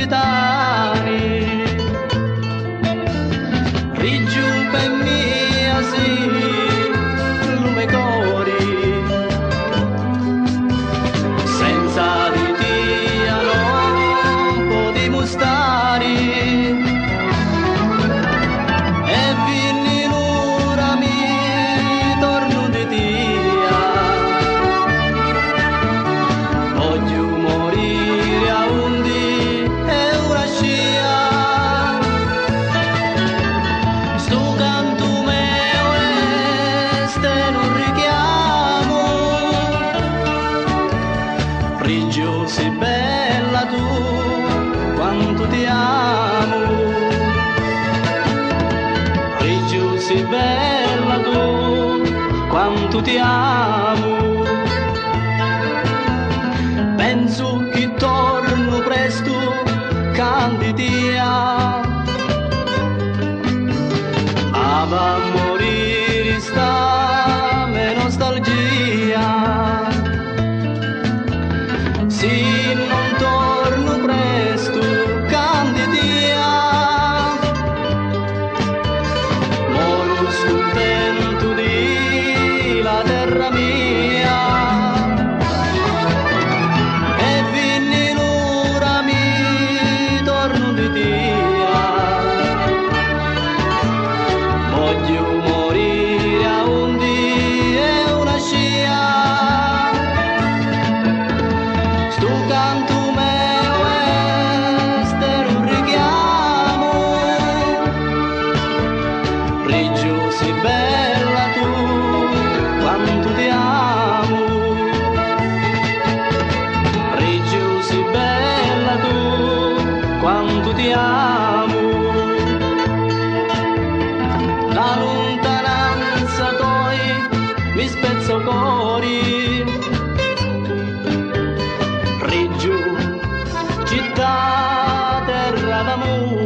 napoletani. Rigiù per mia sì, lume cori, senza di tia non potremo stare. E vinni l'ora mi torno di tia, voglio morire a undi e una scia. Sto canto mio este non richiamo, Riggio sei bella tu, quanto ti amo. Riggio sei bella tu, quanto ti amo. Penso che torno presto, candidia. Ava a morire sta me nostalgia. Se non torno presto, candidia, moro scontento di la terra mia. E vinni l'ora mi torno di tia, voglio morire a undi e una scia. Sto canto mio este un richiamo, Riggio sei bella tu, quanto ti amo. Riggio sei bella tu, quanto ti amo. La lontananza toi mi spezza cori, Riggio, città, terra d'amore.